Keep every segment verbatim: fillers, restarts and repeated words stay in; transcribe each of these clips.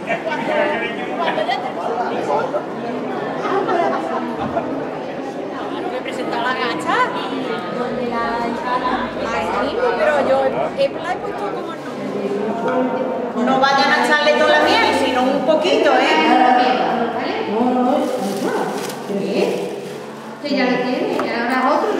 Me presentó la gacha. Donde la Ay, pero yo he puesto como no. No vayan a echarle toda la miel, sino un poquito, ¿eh? No, no, no. ¿Qué? Que ya lo tiene, y ahora otro.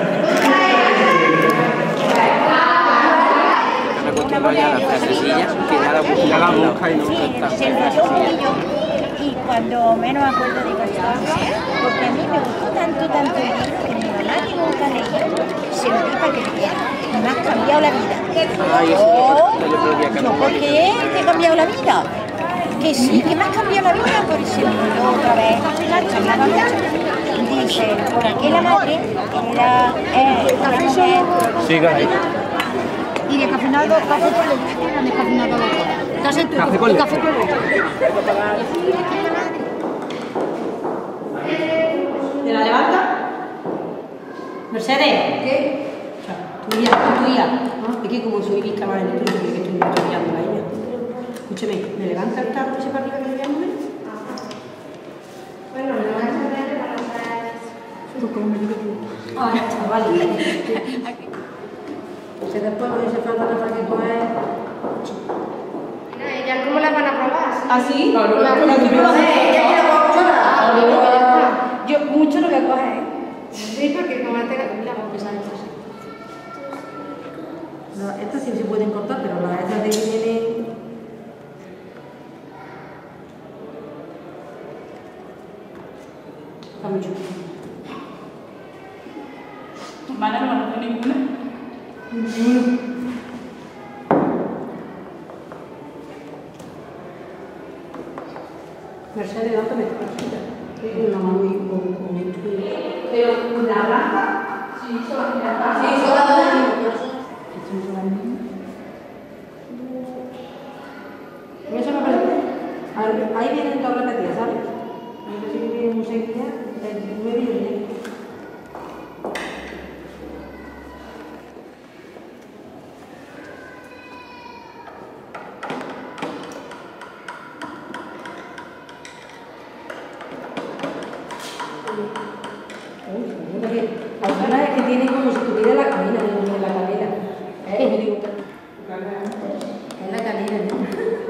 Me acostumbrado ya a la frasecilla, que ya la busca, ya la busca y nunca está. Y cuando menos me acuerdo digo, porque a mí me gustó tanto, tanto el libro que mi mamá que nunca leía, se lo di para que leyera. Me ha cambiado la vida. Ay, eso Oh, yo lo podría ¿no cambiar. por qué te ha cambiado la vida? Que sí, que me has cambiado la vida, por eso yo otra vez charlaba mucho. Dice, por aquí la madre era eh, una mujer. Siga ahí. Y descafeinado, café con leche, eran descafeinados los dos. Café con Café con leche. Café con leche. ¿Te la levanta? Mercedes. ¿Qué? Tu hija, tu hija. Es que como soy visca más en el tuyo, que estoy estudiando a ella. Escúchame, ¿me levanta el tarro ese para arriba que le voy a mover? Bueno, no vas a ver para hacer. Ah, vale. Que después con ese falta para que coger. Mira, ¿ellas cómo las van a probar? ¿Ah, sí? La que me va a hacer, ella quiere coger mucho la. Yo mucho lo voy a coger. Sí, porque como la tenga, mira, vamos a empezar esto así. No, estas sí se pueden cortar, pero las estas de que vienen. Está mucho. Vale, no me lo ninguna. Mercedes, ¿dónde me está? Tengo una mano y con esto. Pero la blanca. Sí, son las blancas. Sí, son las dos del mismo. Eso me parece. Ahí vienen todas repetidas, ¿sabes? A ver si vienen muy seguidas. El nueve y el diez. Algunas es que tiene como si tuviera la canina en la canela. ¿Eh? Es la canina, ¿no?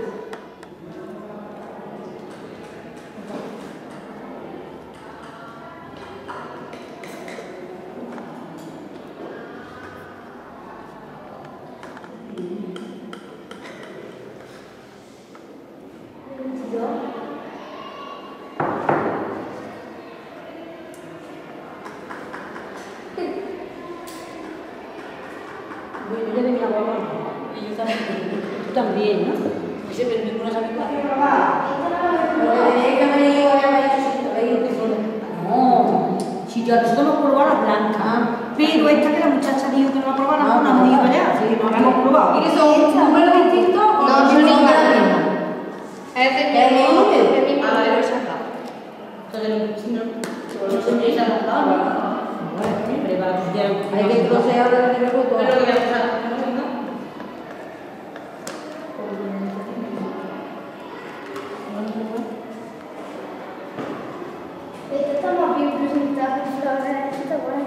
Bueno, ya de mi abuela. Y yo también. Tú también, ¿no? Sí, pero ninguno sabe cuál. Lo que tenéis que haber ido ya me ha dicho si te veis que solo. No, si yo a nosotros nos probamos las blancas, pero esta que la muchacha dijo que no la probáramos, no nos dijo allá, sí, no la hemos probado. ¿Y que son números distintos o No, son iguales. Es del mismo, del mismo. Ah, vale, esa está. Entonces, si no, yo siempre se ha dado, ¿no? Siempre va a estudiar. Hay que trocear de la que me gustó. Pero lo que voy a pasar, ¿no? Esta está más bien presentada con flores, está guay.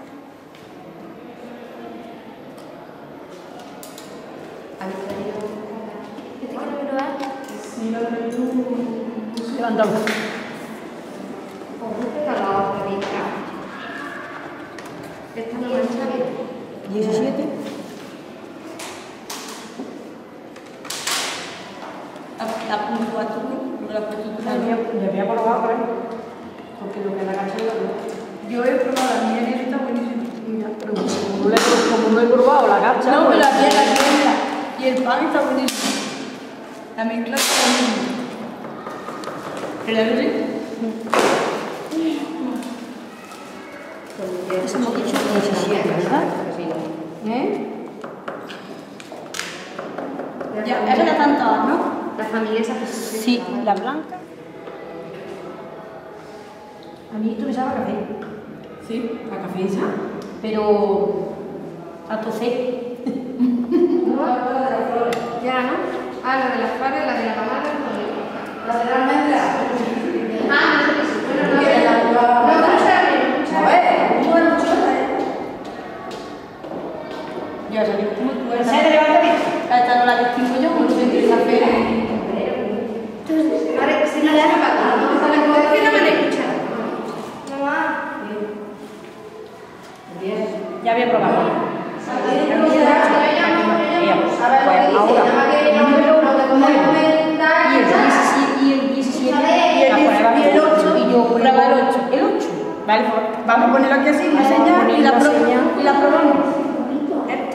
¿Qué te quiero probar? Levántalo. Esta no mancha bien. diecisiete. La puntuación, ¿no la puesto tú? Ya había probado, ¿eh? Porque lo que la cacha es lo que... Yo he probado la miel y está buenísimo. Pero como no le he, como no he probado la gacha... No, pues- pero la miel, la miel y el pan está buenísimo. La mezcla está buenísima. ¿Pero la ves? Eso hemos dicho diecisiete, ¿verdad? ¿Eh? Ya, esas ya están todas, ¿no? La familia esa que Sí, la blanca. A mí esto me sabe a café. Sí. A café esa, pero a toser. No, la de las flores. Ya, ¿no? Ah, la de las flores, la de la mamá. Ya sabéis cómo tú eres. ¿Se levanta bien? Esta no la distingo yo, como tú me dices, café. Entonces, ahora que se me da la patada, no me han escuchado. Mamá. Ya había probado. Y el diecisiete, y el ocho, y yo prueba el ocho. El ocho. Vale, vamos a ponerlo aquí así, una señal, y la probamos. Esto.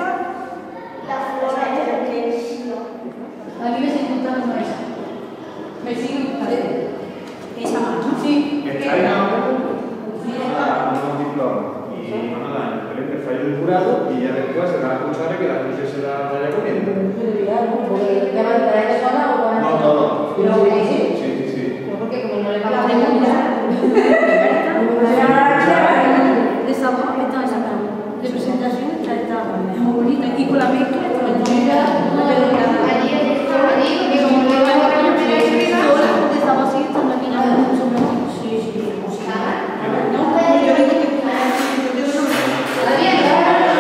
A mí me sigue gustando esa. Me sigue gustando. ¿Esa más? Sí. Está en un diploma y van a dar el fallo del jurado y ya después se da la cuchara que la gente se la vaya comiendo. No, todo. Sí, sí, sí. Porque como no le va a La dar pregunta. De sabor está esa cara. De presentación está esta muy bonita. Y con la mezcla, con la comida, no me lo nada. Allí, allí, que como no va a poner una De sabor sí están aquí nada. Sí, sí. No, yo digo que todavía no.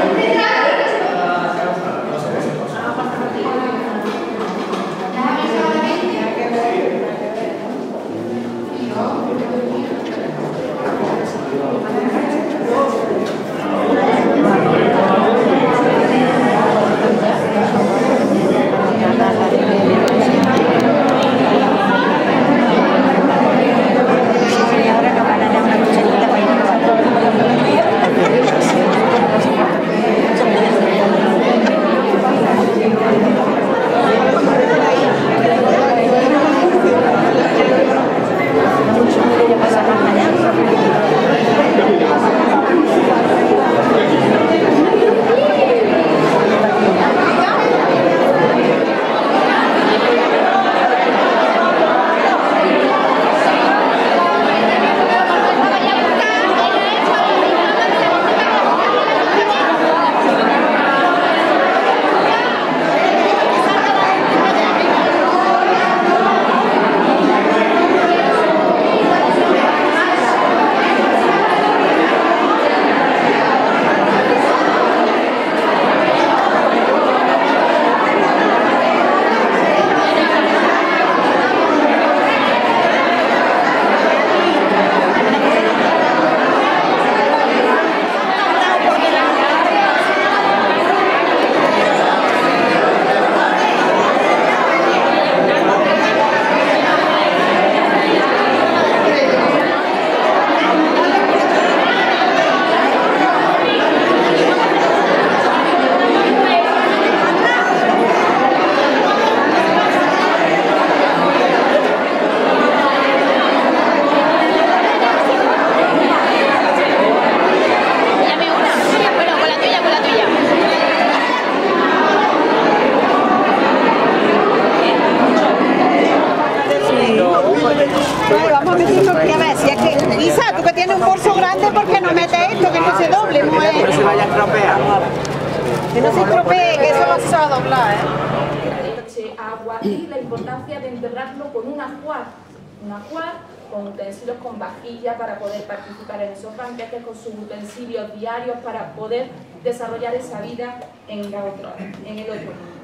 Que no se estropee, que eso no se va a doblar, ¿eh? Leche, agua y la importancia de enterrarlo con un ajuar. Un ajuar con utensilios, con vajilla para poder participar en esos banquetes, con sus utensilios diarios para poder desarrollar esa vida en, la otra, en el otro mundo.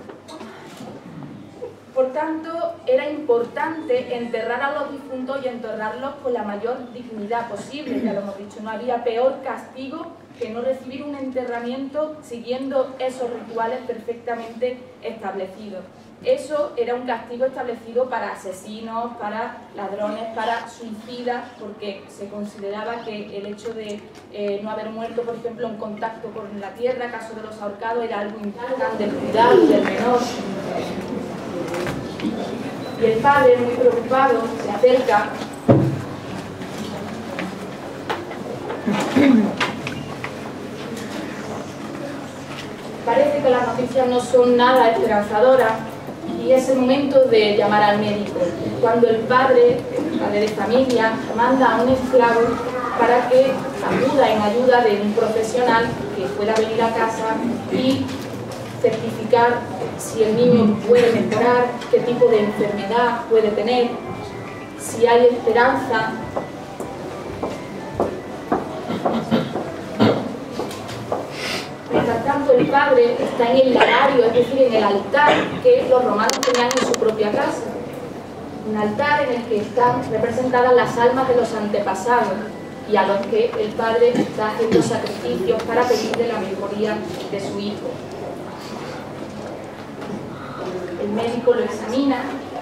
Por tanto, era importante enterrar a los difuntos y enterrarlos con la mayor dignidad posible. Ya lo hemos dicho, no había peor castigo que no recibir un enterramiento siguiendo esos rituales perfectamente establecidos. Eso era un castigo establecido para asesinos, para ladrones, para suicidas, porque se consideraba que el hecho de eh, no haber muerto, por ejemplo, en contacto con la tierra, caso de los ahorcados, era algo importante, del cuidado del menor. Y el padre, muy preocupado, se acerca. Parece que las noticias no son nada esperanzadoras y es el momento de llamar al médico. Cuando el padre, el padre de familia, manda a un esclavo para que acuda en ayuda de un profesional que pueda venir a casa y certificar si el niño puede mejorar, qué tipo de enfermedad puede tener. si hay esperanza. Mientras tanto, el padre está en el lagario, es decir, en el altar que los romanos tenían en su propia casa. Un altar en el que están representadas las almas de los antepasados y a los que el padre está haciendo sacrificios para pedirle la mejoría de su hijo. El médico lo examina.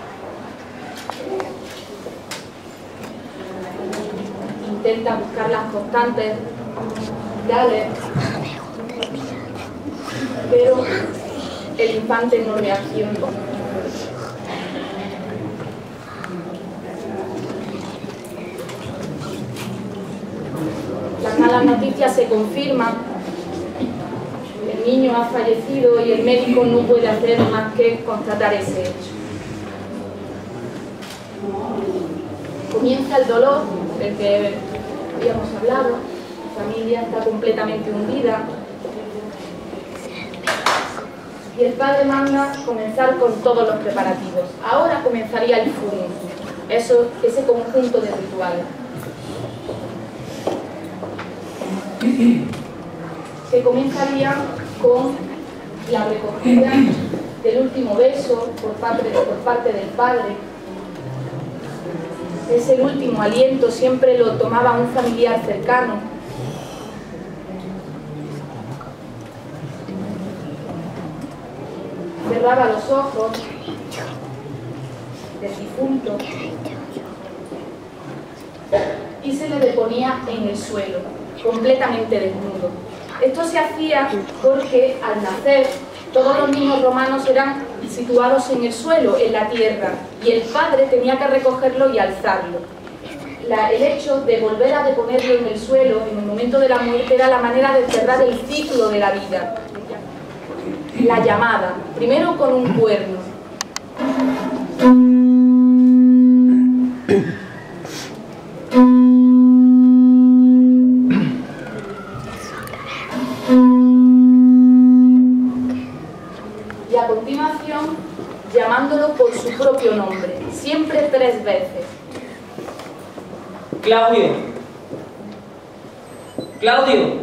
Intenta buscar las constantes vitales, pero el infante no reacciona. Las malas noticias se confirman. El niño ha fallecido y el médico no puede hacer más que constatar ese hecho. Comienza el dolor del que habíamos hablado. La familia está completamente hundida. Y el padre manda comenzar con todos los preparativos. Ahora comenzaría el furum, eso, ese conjunto de rituales. Que comenzaría con la recogida del último beso por parte, por parte del padre. Ese último aliento siempre lo tomaba un familiar cercano. Cerraba los ojos del difunto y se le deponía en el suelo, completamente desnudo. Esto se hacía porque al nacer todos los niños romanos eran situados en el suelo, en la tierra, y el padre tenía que recogerlo y alzarlo. La, el hecho de volver a deponerlo en el suelo en el momento de la muerte era la manera de cerrar el ciclo de la vida. La llamada, primero con un cuerno. Y a continuación, llamándolo por su propio nombre, siempre tres veces. Claudio. Claudio.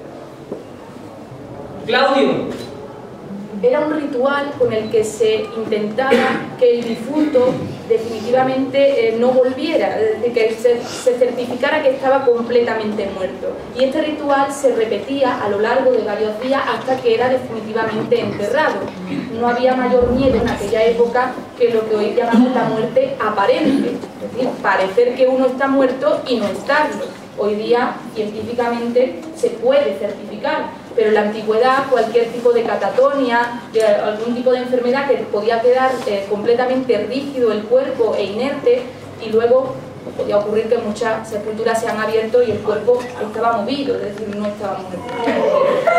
Claudio. Era un ritual con el que se intentaba que el difunto definitivamente eh, no volviera, es decir, que se, se certificara que estaba completamente muerto. Y este ritual se repetía a lo largo de varios días hasta que era definitivamente enterrado. No había mayor miedo en aquella época que lo que hoy llamamos la muerte aparente, es decir, parecer que uno está muerto y no estarlo. Hoy día científicamente se puede certificar, pero en la antigüedad cualquier tipo de catatonia, de algún tipo de enfermedad que podía quedar eh, completamente rígido el cuerpo e inerte, y luego podía ocurrir que muchas sepulturas se han abierto y el cuerpo estaba movido, es decir, no estaba muerto.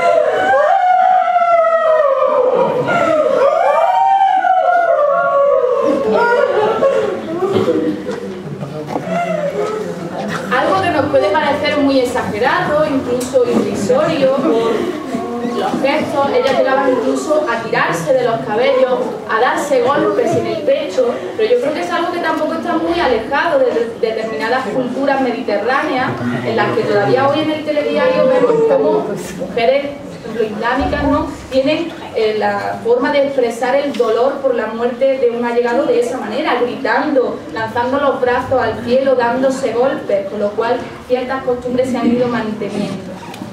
Algo que nos puede parecer muy exagerado, incluso irrisorio por los gestos. Ellas llegaban incluso a tirarse de los cabellos, a darse golpes en el pecho, pero yo creo que es algo que tampoco está muy alejado de, de determinadas culturas mediterráneas, en las que todavía hoy en el telediario vemos como mujeres, por ejemplo, islámicas, ¿no?, tienen eh, la forma de expresar el dolor por la muerte de un allegado de esa manera, gritando, lanzando los brazos al cielo, dándose golpes, con lo cual ciertas costumbres se han ido manteniendo.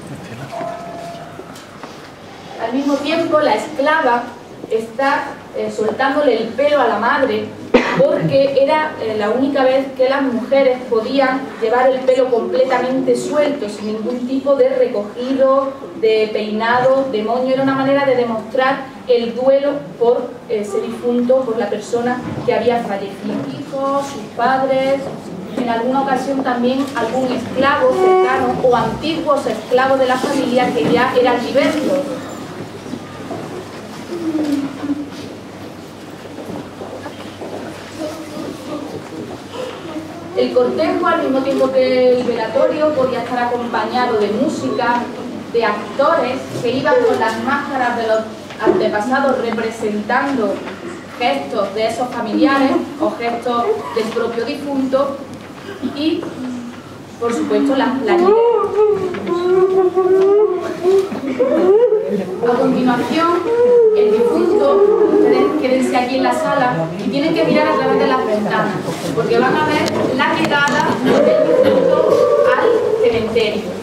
Al mismo tiempo, la esclava está eh, soltándole el pelo a la madre, porque era eh, la única vez que las mujeres podían llevar el pelo completamente suelto, sin ningún tipo de recogido, de peinado, de moño. Era una manera de demostrar el duelo por ese difunto, por la persona que había fallecido. Hijos, sus padres, en alguna ocasión también algún esclavo cercano o antiguos esclavos de la familia que ya eran libertos. El cortejo, al mismo tiempo que el velatorio, podía estar acompañado de música, de actores que iban con las máscaras de los antepasados representando gestos de esos familiares o gestos del propio difunto y, por supuesto, la, la nieve. A continuación, el difunto, ustedes quédense aquí en la sala y tienen que mirar a través de las ventanas, porque van a ver la llegada del difunto al cementerio.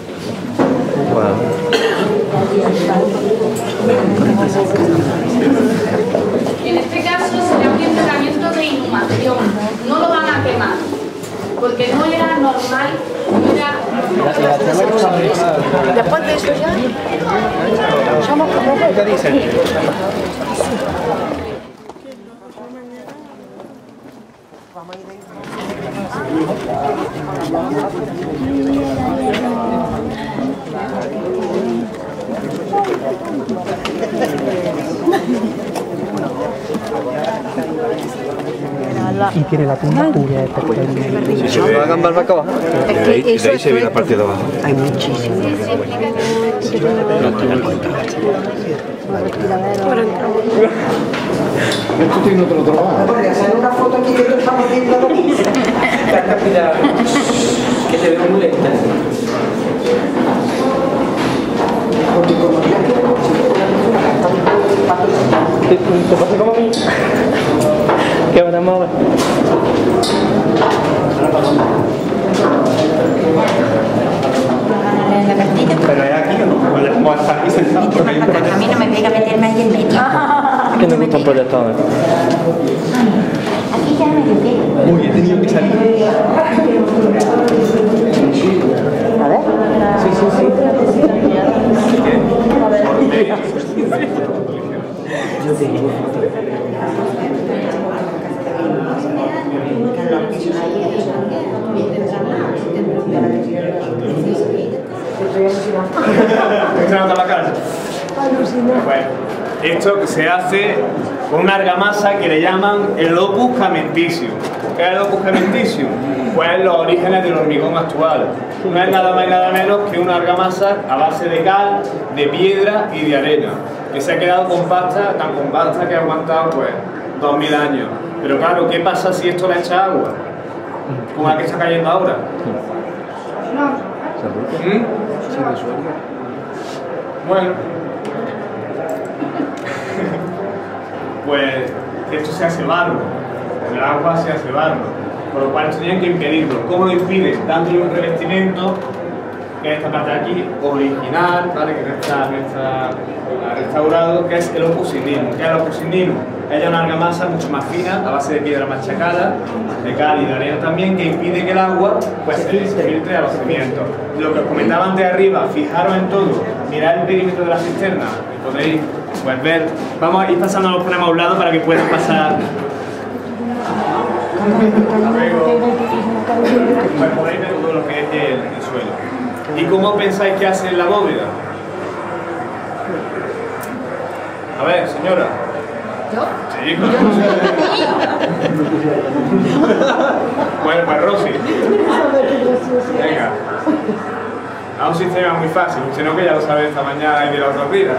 En este caso será un enterramiento de inhumación, no lo van a quemar, porque no era normal, no era... Después de eso ya, somos como... ¿Qué dicen? Y tiene la punta cubierta. Si se ve hagan barbacoa. Es que Y de eso ahí se ve la parte de abajo. hay muchísimo. Esto tiene otro trabajo. Podría hacer una foto aquí que tú estamos viendo lo mismo. Que te veo muy lenta. ¿Te pasa como a mí? ¿Qué van a mover? La cartilla. Pero es aquí, ¿no? Podemos estar aquí sentados. A mí no me pega meterme ahí en medio. Que no me gustan proyectores. Aquí ya me pega. Uy, he tenido que salir. A ver. Sí, sí, sí. Yo tengo. ¿Se nota la cara? Bueno, esto se hace con una argamasa que le llaman el opus camenticium. ¿Qué es el opus camenticium? Pues los orígenes del hormigón actual. No es nada más y nada menos que una argamasa a base de cal, de piedra y de arena, que se ha quedado compacta, tan compacta que ha aguantado pues dos mil años. Pero claro, ¿qué pasa si esto le echa agua? Como la que está cayendo ahora. ¿Mm? Bueno, pues esto se hace barro, el agua se hace barro, por lo cual tenían que impedirlo. ¿Cómo lo impiden? Dándole un revestimiento, que es esta parte de aquí, original, ¿vale? Que no está, no está restaurado, que es el opus indinum. ¿Qué es el opus indinum? Es una argamasa mucho más fina, a base de piedra machacada, de cal y de arena también, que impide que el agua pues, se, se filtre a los cimientos. Lo que os comentaba antes arriba, fijaros en todo, mirad el perímetro de la cisterna, podéis pues, ver. Vamos a ir pasando, los ponemos a un lado para que puedan pasar. Luego, pues podéis ver todo lo que es el, el suelo. ¿Y cómo pensáis que hace la bóveda? A ver, señora. ¿Yo? Sí, claro. Bueno, pues Rosy. Venga. A un sistema muy fácil, usted no que ya lo sabe esta mañana y de la otra vida.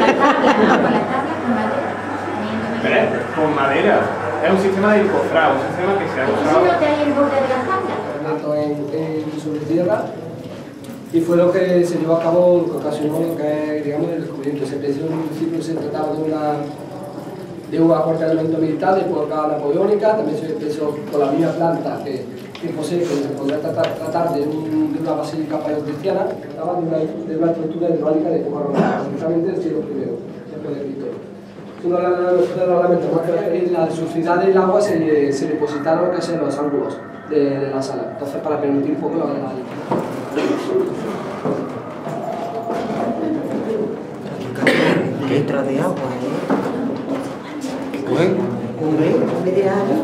¿Ves? Con madera. Es un sistema de encofrado, un sistema que se ha usado. ¿No te hay el borde de la tabla? En, en, sobre tierra, y fue lo que se llevó a cabo, lo que ocasionó lo que es, digamos, el descubrimiento. Se pensó en un principio se trataba de una de un acuartelamiento militar de época napoleónica, también se pensó con la misma planta que, que posee, que se podría tratar, tratar de, un, de una basílica paleocristiana, trataba de una, de una estructura hidráulica de época romana, precisamente del siglo primero, después de Cristo. Uno de los elementos más característicos, la suciedad del agua se, se depositaron casi en los ángulos de, de la sala, entonces para permitir un poco la la ¿Qué letra de agua? ¿Cómo es? Un rey, un rey de agua.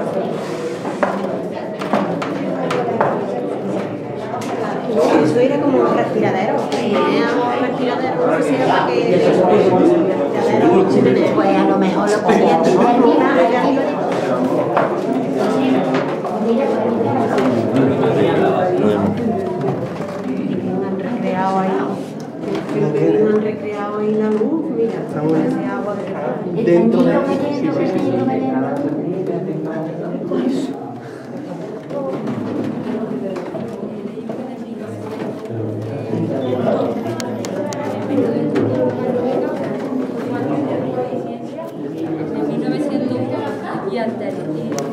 Eso era como como un respiradero. Teníamos respiradero, no sé si era para que... Pues a lo mejor lo ponían arriba, allá arriba de todo. Han recreado ahí. Han recreado ahí la luz, mira, ese agua de... Dentro de... Sí, sí, sí. Y anterior.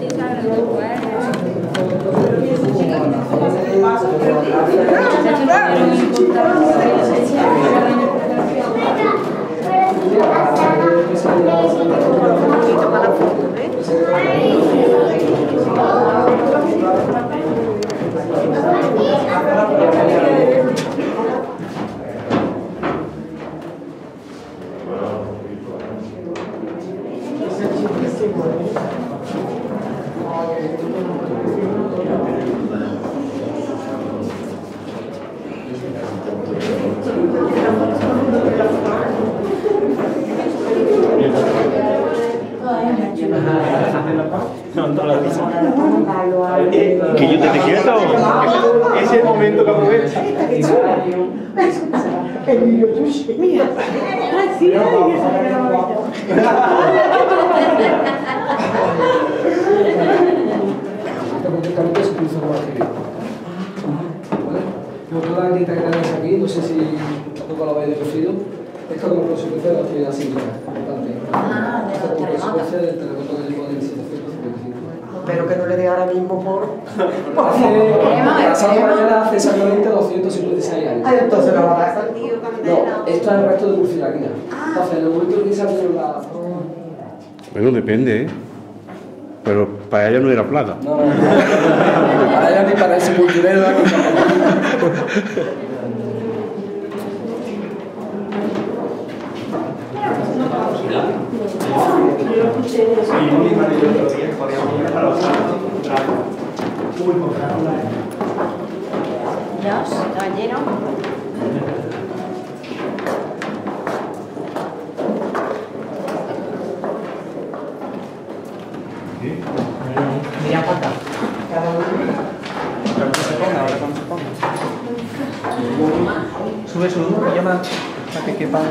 Que yo te te quieto. Ese es el momento que aprovecha. El niño Yushi. Mira. Así es. Prácticamente se puso como aquí. Como toda la grita que tenemos aquí, no sé si tampoco lo habéis conocido, esto como consecuencia de la actividad sísmica. Ah, de los Como terremotos. consecuencia del terremoto del tipo de setecientos cincuenta y cinco. Pero que no le dé ahora mismo por... Hace, pasado mañana hace exactamente doscientos cincuenta y seis años. Ay, entonces no va a dar sentido, No, esto es el resto de Murcielaquina. Entonces, en el momento en que se abrió la... Bueno, depende, ¿eh? Pero para ella no era plata. No, no, no. Para ella ni para el sepulturero. Dios, caballero. Mira para acá. Cuando se ponga, ahora cuando se ponga. Sube, sube un poquillo más para que quepa.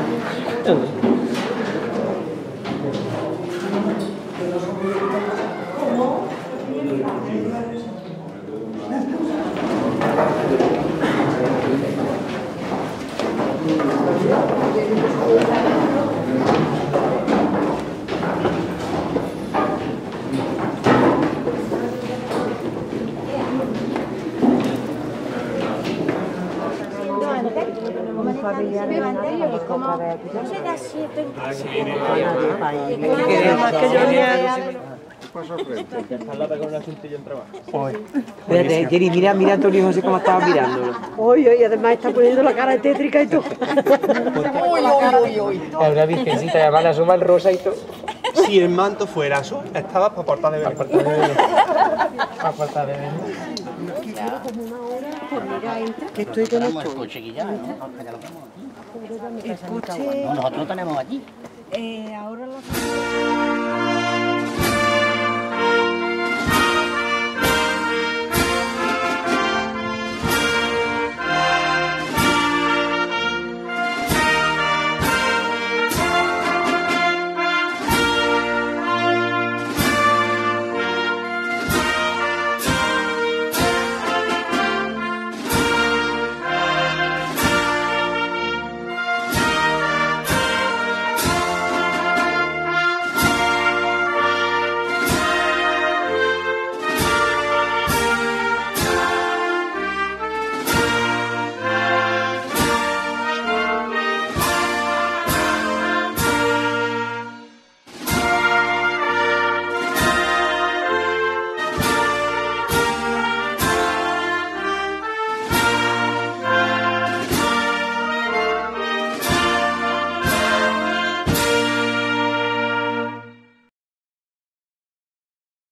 Espérate, Jenny, mira, mira a Antonio José cómo estaba mirándolo. Uy, uy, además está poniendo la cara tétrica y todo. Uy, uy, uy, uy. Es una virgencita, además la suma el rosa y todo. Si el manto fuera azul, estabas para portar de ver. Para portar de ver. Para portar de ver. Que estoy con esto. Escuche. Nosotros tenemos allí. Eh, ahora lo